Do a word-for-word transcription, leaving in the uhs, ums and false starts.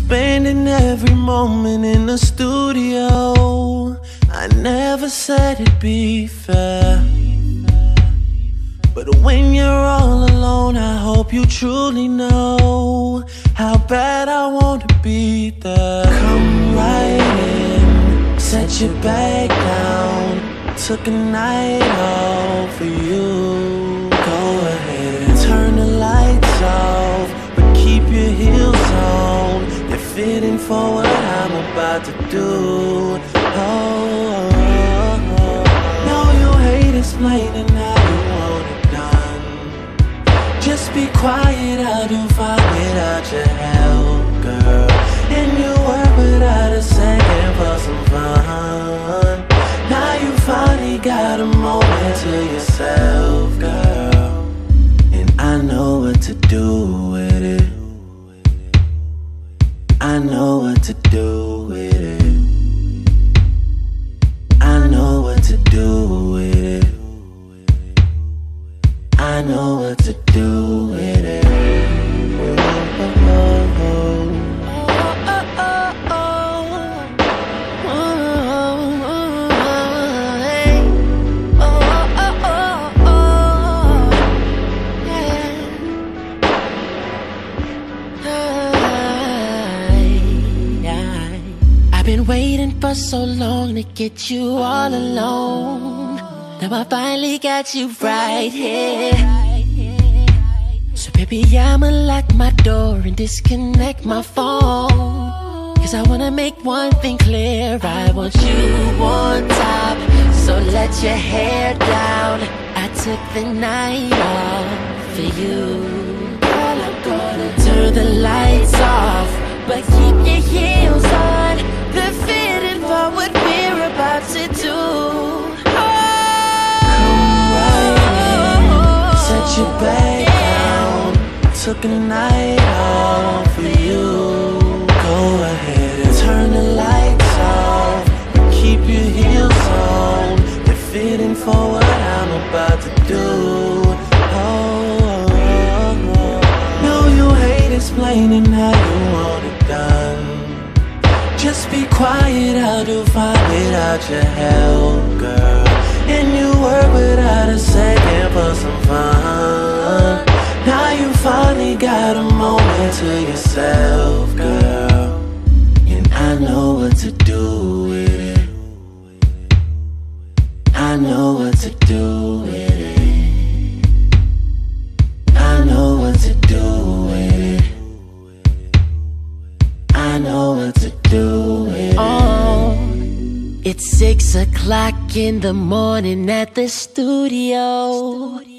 spending every moment in the studio. I never said it'd be fair, but when you're all alone, I hope you truly know how bad I want to be there. Come right in, set your bag down. Took a night off for you. Go ahead, turn the lights off, but keep your heels on. They're fitting for what I'm about to do. Oh, oh, oh. No, you hate explaining how you want it done. Just be quiet, I'll do fine without your help, girl. And you work without a second for some fun. Now you finally got a moment to yourself, girl. And I know what to do with it. I know what to do with it. I know what to do with it. I know what to do with it. I've been waiting for so long to get you all alone. Now I finally got you right here. So baby, I'ma lock my door and disconnect my phone, cause I wanna make one thing clear, I want you on top. So let your hair down, I took the night off for you. Girl, I'm gonna turn the lights off, but keep your heels on. They're fitting for what we're about to do. Come right in, set your bag down. Took a night off for you. Go ahead and turn the lights off, but keep your heels on. They're fitting for what I'm about to do. Oh, oh, oh, oh. No, you hate explaining how you want it done. Just be quiet, I'll do fine without your help, girl. And you work without a second for some fun. Now you finally got a moment to yourself, girl. And I know what to do with it. I know what to do with it. I know what to do with it. I know what to do with it. Oh, it's six o'clock in the morning at the studio.